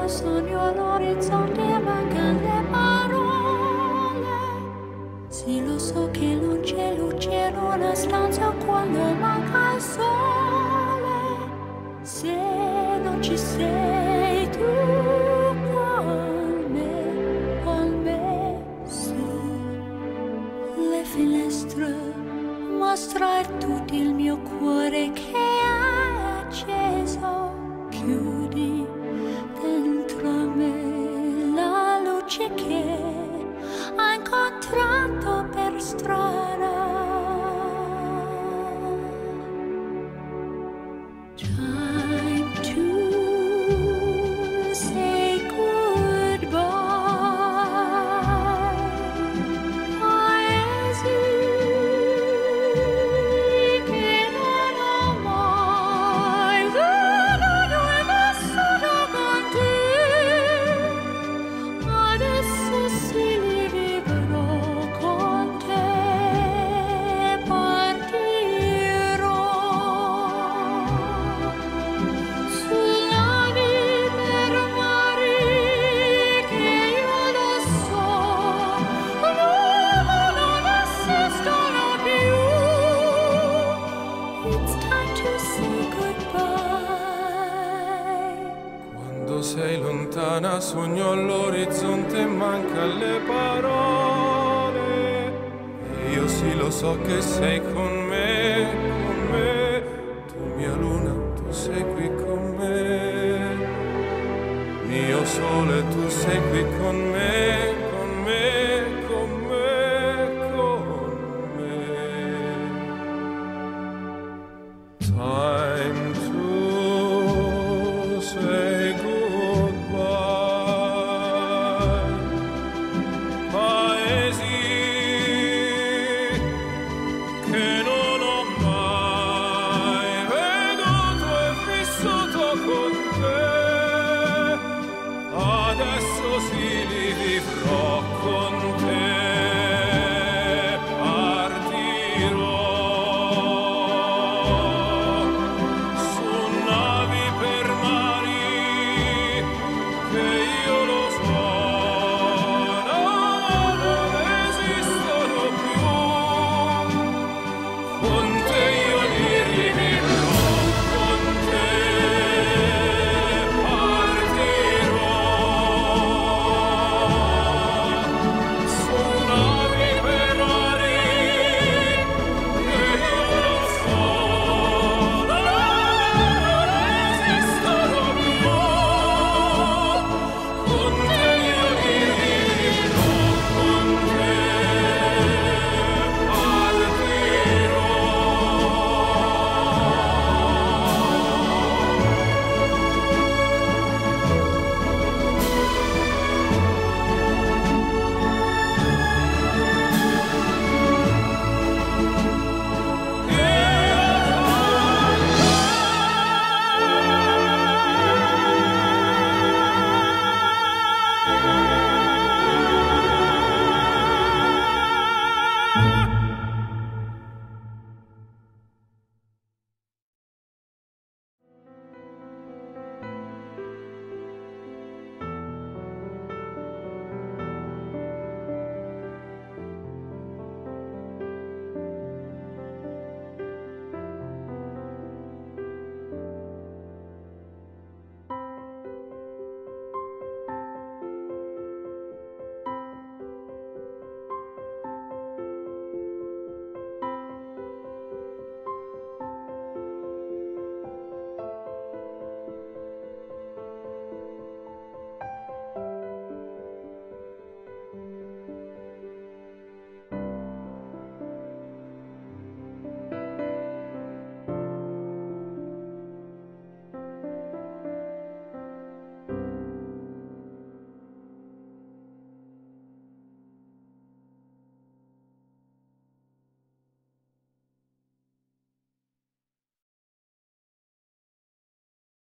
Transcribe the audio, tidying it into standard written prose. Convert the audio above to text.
sogno all'orizzonte e mancano le parole. Sì, lo so che non c'è luce in una stanza quando manca il sole. Se non ci sei tu con me, su le finestre mostrar tutto il mio cuore che è acceso. Chiudi dentro me la luce che ha incontrato per strada. Time to say goodbye. Paesi che non ho mai veduto e vissuto con te. Adesso sì li vivrò con te. Partirò su navi per mari che io lo so non esistono più. It's time to say goodbye. Quando sei lontana sogno all'orizzonte e manca le parole. E io sì lo so che sei con me, con me. Tu mia luna, tu sei qui con me. Mio sole, tu sei qui con me.